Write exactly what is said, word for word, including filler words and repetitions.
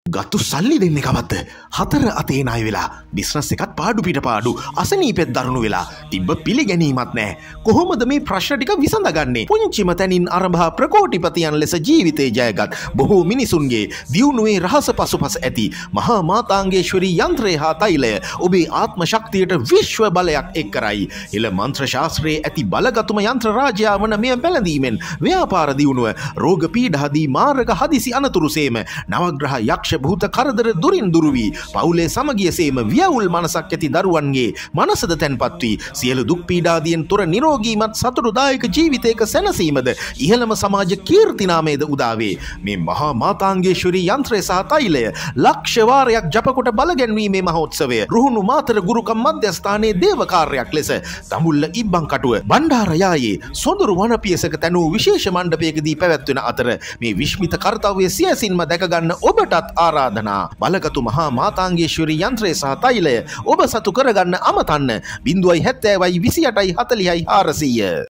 ගත්තු සල්ලි දෙන්නේ කවද්ද? හතර අතේ ණය වෙලා බිස්නස් එකත් පාඩු පිට පාඩු අසනීපෙත් දරුණු වෙලා තිබ්බ පිළිගැනීමක් නැහැ. කොහොමද මේ ප්‍රශ්න ටික විසඳගන්නේ? පුංචිම තැනින් ආරම්භ ප්‍රකෝටිපතියන් ලෙස ජීවිතේ ජයගත් බොහෝ මිනිසුන්ගේ දියුණුවේ රහස පසුපස ඇති මහා මාතාංගේශ්වරී යන්ත්‍රය හා තෛලය ඔබේ ආත්ම ශක්තියට විශ්ව බලයක් එක් කරයි. එල මන්ත්‍ර ශාස්ත්‍රයේ ඇති බලගතුම යන්ත්‍ර රාජයා වන මෙය පැළඳීමෙන් ව්‍යාපාර දියුණුව රෝග පීඩාදී මාර්ග හදිසි අනතුරුසේම නවග්‍රහ යක්ෂ භූත කරදර දුරින් දුරු වී පවුලේ සමගියසේම ව්‍යවුල් මනසක් ඇති දරුවන්ගේ මනසද තැන්පත් වී සියලු දුක් පීඩාදියෙන් තොර නිරෝගීමත් සතුටුදායක ජීවිතයක සැනසීමද ඉහළම සමාජ කීර්තිනාමයද උදා වේ. මේ මහා මාතාංගේශ්වරී යන්ත්‍රය සහ තෛලය ලක්ෂ වාරයක් ජප කොට බලගැන්වීමේ මහෝත්සවය රුහුණු මාතර ගුරුකම් මධ්‍යස්ථානයේ දේව කාර්යයක් ලෙස දඹුල්ල ඉබ්බන්කටුව බණ්ඩාරයායේ සොඳුරු වනපියසක තැනූ විශේෂ මණ්ඩපයකදී පැවැත්වෙන අතර මේ විශ්මිත කර්තව්‍ය සියසින්ම දැකගන්න ඔබටත් ආරාධනා. බලගතු මහා මාතාංගේශ්වරී යන්ත්‍රය සහ තෛලය ඔබ සතු කරගන්න අමතන්න. බිංදුවයි හැත්තෑවයි විසි අටයි හතලිහයි හාරසීය.